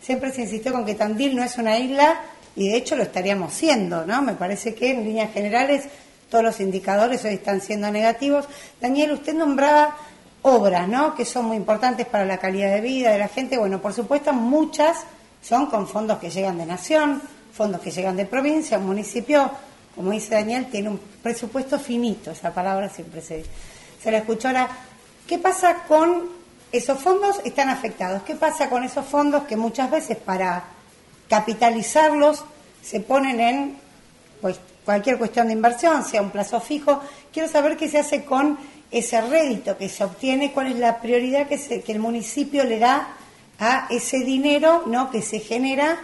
siempre se insistió con que Tandil no es una isla y de hecho lo estaríamos siendo, ¿no? Me parece que en líneas generales todos los indicadores hoy están siendo negativos. Daniel, usted nombraba obras, ¿no?, que son muy importantes para la calidad de vida de la gente. Bueno, por supuesto, muchas son con fondos que llegan de nación, fondos que llegan de provincia. Un municipio, como dice Daniel, tiene un presupuesto finito, esa palabra siempre se la escuchó. Ahora, ¿qué pasa con esos fondos? Están afectados. ¿Qué pasa con esos fondos que muchas veces para capitalizarlos se ponen en pues cualquier cuestión de inversión, sea un plazo fijo? Quiero saber qué se hace con ese rédito que se obtiene, cuál es la prioridad que el municipio le da a ese dinero, ¿no?, que se genera,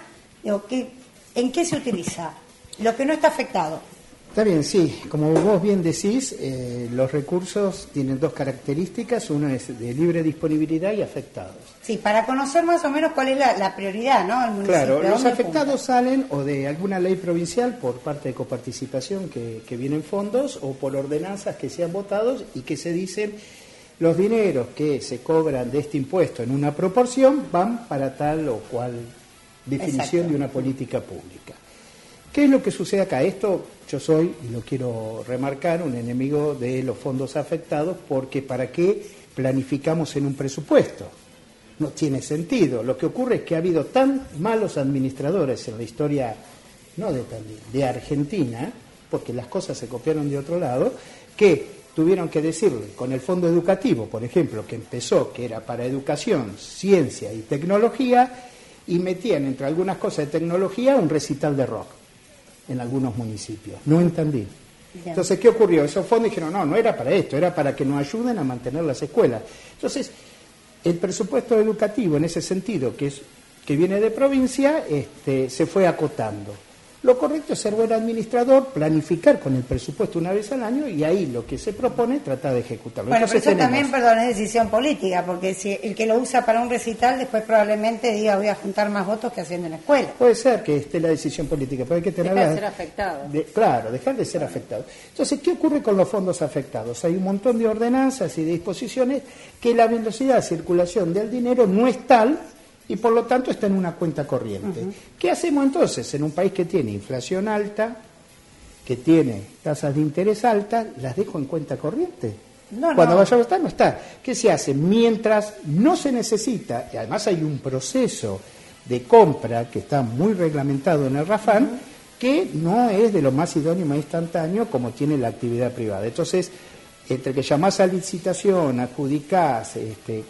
¿en qué se utiliza? Lo que no está afectado. Está bien, sí. Como vos bien decís, los recursos tienen dos características. Uno es de libre disponibilidad y afectados. Sí, para conocer más o menos cuál es la prioridad, ¿no?, del municipio. Claro, los afectados salen o de alguna ley provincial por parte de coparticipación que vienen fondos, o por ordenanzas que se han votado y que se dicen los dineros que se cobran de este impuesto en una proporción van para tal o cual definición. Exacto. De una política pública. ¿Qué es lo que sucede acá? Esto yo soy, y lo quiero remarcar, un enemigo de los fondos afectados, porque ¿para qué planificamos en un presupuesto? No tiene sentido. Lo que ocurre es que ha habido tan malos administradores en la historia, no de Argentina, porque las cosas se copiaron de otro lado, que tuvieron que decirle, con el fondo educativo, por ejemplo, que empezó, que era para educación, ciencia y tecnología, y metían entre algunas cosas de tecnología un recital de rock en algunos municipios, no en Tandil. Bien. Entonces, ¿qué ocurrió? Esos fondos dijeron, no era para esto, era para que nos ayuden a mantener las escuelas. Entonces, el presupuesto educativo, en ese sentido, que viene de provincia, se fue acotando. Lo correcto es ser buen administrador, planificar con el presupuesto una vez al año, y ahí lo que se propone, tratar de ejecutarlo. Bueno, entonces, pero eso también, perdón, es decisión política, porque si el que lo usa para un recital después probablemente diga voy a juntar más votos que haciendo en la escuela. Puede ser que esté la decisión política, pero hay que tener... Dejar de ser afectado. Claro, dejar de ser afectado. Entonces, ¿qué ocurre con los fondos afectados? Hay un montón de ordenanzas y de disposiciones que la velocidad de circulación del dinero no es tal, y por lo tanto está en una cuenta corriente. Uh-huh. ¿Qué hacemos entonces en un país que tiene inflación alta, que tiene tasas de interés altas? ¿Las dejo en cuenta corriente? Cuando vaya a estar, no está. ¿Qué se hace? Mientras no se necesita, y además hay un proceso de compra que está muy reglamentado en el RAFAN, uh-huh, que no es de lo más idóneo y más instantáneo como tiene la actividad privada. Entonces, entre que llamás a licitación, adjudicás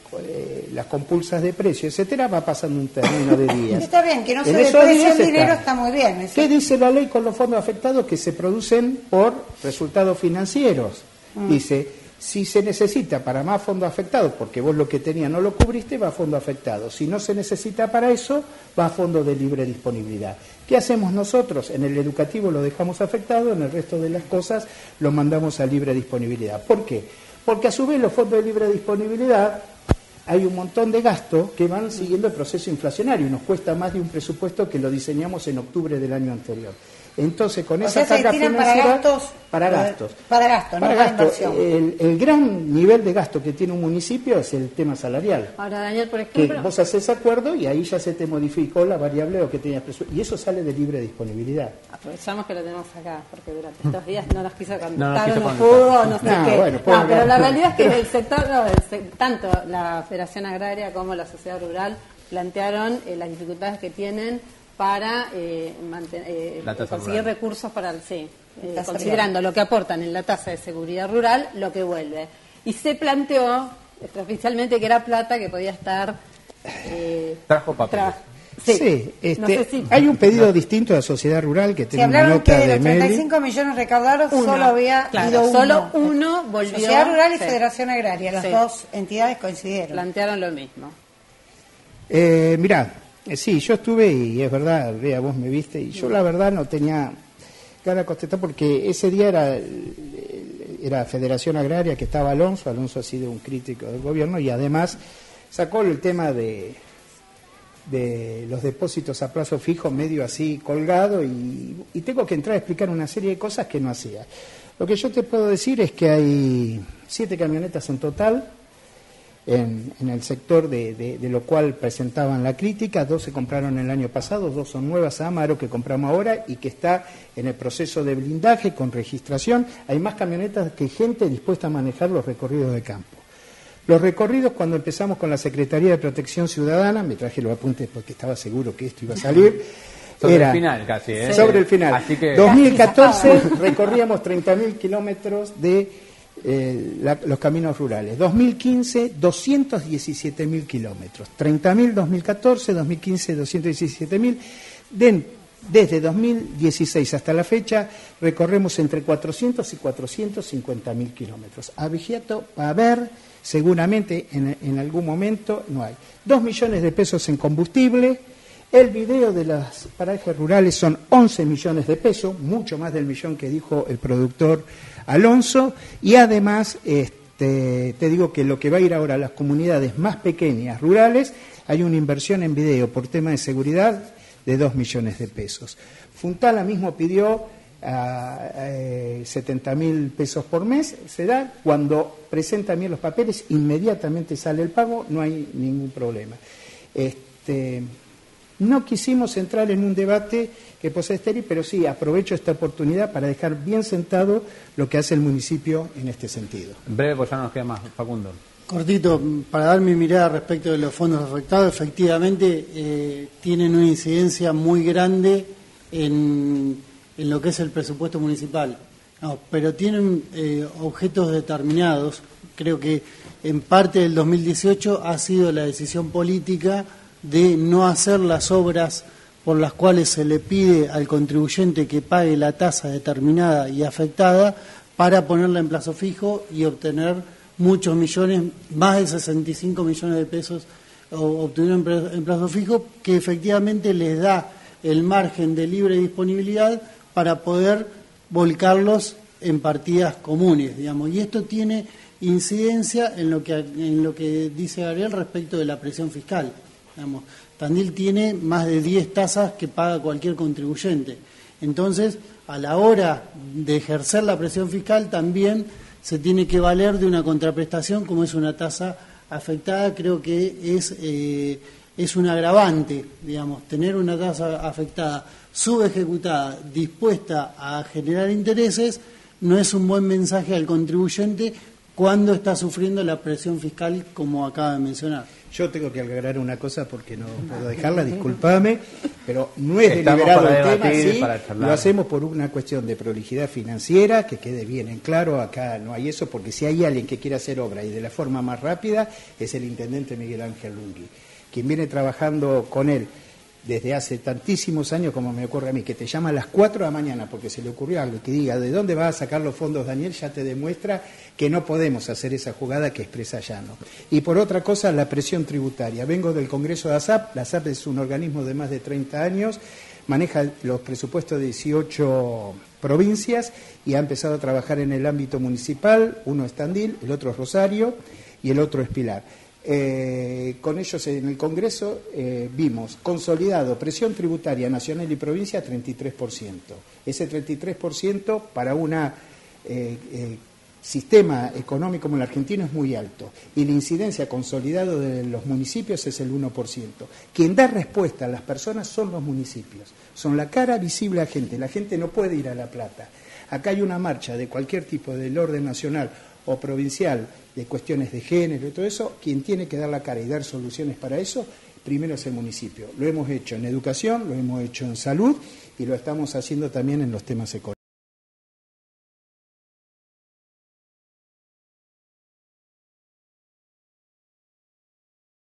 las compulsas de precio, etcétera, va pasando un término de días. Está bien, que no se deprecie el dinero, está muy bien. Eso. ¿Qué dice la ley con los fondos afectados? Que se producen por resultados financieros. Dice, si se necesita para más fondos afectados, porque vos lo que tenías no lo cubriste, va a fondo afectado. Si no se necesita para eso, va a fondo de libre disponibilidad. ¿Qué hacemos nosotros? En el educativo lo dejamos afectado, en el resto de las cosas lo mandamos a libre disponibilidad. ¿Por qué? Porque a su vez los fondos de libre disponibilidad hay un montón de gastos que van siguiendo el proceso inflacionario y nos cuesta más de un presupuesto que lo diseñamos en octubre del año anterior. Entonces, con esa carga financiera... Para gastos, el gran nivel de gasto que tiene un municipio es el tema salarial. Ahora, Daniel, por ejemplo... Que vos haces acuerdo y ahí ya se te modificó la variable o que tenías presupuesto. Y eso sale de libre disponibilidad. Aprovechamos que lo tenemos acá, porque durante estos días no nos quiso contar, no pudo, no sé qué. Bueno, pero la realidad es que el sector, tanto la Federación Agraria como la sociedad rural plantearon las dificultades que tienen para conseguir recursos para considerando lo que aportan en la tasa de seguridad rural, lo que vuelve. Y se planteó extraoficialmente que era plata que podía estar... trajo papel. Sí, no sé si... hay un pedido distinto de la sociedad rural que tiene una nota que de de los 35 millones recaudados solo había ido uno. Solo uno volvió. Sociedad Rural y Federación Agraria, las dos entidades coincidieron. Plantearon lo mismo. Mirá, sí, yo estuve y es verdad, Bea, vos me viste, y yo la verdad no tenía ganas de contestar porque ese día era Federación Agraria, que estaba Alonso ha sido un crítico del gobierno y además sacó el tema de los depósitos a plazo fijo medio así colgado y tengo que entrar a explicar una serie de cosas que no hacía. Lo que yo te puedo decir es que hay 7 camionetas en total, en el sector de lo cual presentaban la crítica. 2 se compraron el año pasado, 2 son nuevas a Amaro que compramos ahora y que está en el proceso de blindaje con registración. Hay más camionetas que gente dispuesta a manejar los recorridos de campo. Los recorridos, cuando empezamos con la Secretaría de Protección Ciudadana, me traje los apuntes porque estaba seguro que esto iba a salir. Sobre el final casi, ¿eh? Sobre el final. Así que... 2014 recorríamos 30.000 kilómetros de los caminos rurales. 2015, 217.000 kilómetros. 30.000 2014, 2015, 217.000. Desde 2016 hasta la fecha recorremos entre 400 y 450.000 kilómetros. Abieto va a haber, seguramente en algún momento no hay. 2 millones de pesos en combustible. El video de las parajes rurales son 11 millones de pesos, mucho más del millón que dijo el productor Alonso, y además te digo que lo que va a ir ahora a las comunidades más pequeñas rurales, hay una inversión en video por tema de seguridad de 2 millones de pesos. Funtala mismo pidió 70.000 pesos por mes, se da, cuando presentan bien los papeles, inmediatamente sale el pago, no hay ningún problema. No quisimos entrar en un debate que posee estéril, pero sí aprovecho esta oportunidad para dejar bien sentado lo que hace el municipio en este sentido. En breve, pues ya no nos queda más, Facundo. Cortito, para dar mi mirada respecto de los fondos afectados, efectivamente tienen una incidencia muy grande en lo que es el presupuesto municipal, pero tienen objetos determinados. Creo que en parte del 2018 ha sido la decisión política de no hacer las obras por las cuales se le pide al contribuyente que pague la tasa determinada y afectada para ponerla en plazo fijo y obtener muchos millones, más de 65 millones de pesos obtuvieron en plazo fijo, que efectivamente les da el margen de libre disponibilidad para poder volcarlos en partidas comunes, digamos. Y esto tiene incidencia en lo que dice Gabriel respecto de la presión fiscal. Digamos, Tandil tiene más de 10 tasas que paga cualquier contribuyente. Entonces, a la hora de ejercer la presión fiscal también se tiene que valer de una contraprestación como es una tasa afectada. Creo que es un agravante, digamos, tener una tasa afectada subejecutada, dispuesta a generar intereses, no es un buen mensaje al contribuyente cuando está sufriendo la presión fiscal como acaba de mencionar. Yo tengo que aclarar una cosa porque no puedo dejarla, discúlpame, pero no es deliberado el tema, sí, lo hacemos por una cuestión de prolijidad financiera, que quede bien en claro, acá no hay eso, porque si hay alguien que quiere hacer obra y de la forma más rápida, es el intendente Miguel Ángel Lungui, quien viene trabajando con él desde hace tantísimos años, como me ocurre a mí, que te llama a las 4 de la mañana porque se le ocurrió algo, que diga ¿de dónde vas a sacar los fondos, Daniel? Ya te demuestra que no podemos hacer esa jugada que expresa Llano. Y por otra cosa, la presión tributaria. Vengo del Congreso de ASAP, la ASAP es un organismo de más de 30 años, maneja los presupuestos de 18 provincias y ha empezado a trabajar en el ámbito municipal, uno es Tandil, el otro es Rosario y el otro es Pilar. Con ellos en el Congreso vimos consolidado presión tributaria nacional y provincia 33%. Ese 33% para una sistema económico como el argentino es muy alto y la incidencia consolidado de los municipios es el 1%. Quien da respuesta a las personas son los municipios, son la cara visible a la gente no puede ir a La Plata. Acá hay una marcha de cualquier tipo del orden nacional o provincial de cuestiones de género y todo eso, quien tiene que dar la cara y dar soluciones para eso, primero es el municipio. Lo hemos hecho en educación, lo hemos hecho en salud y lo estamos haciendo también en los temas económicos.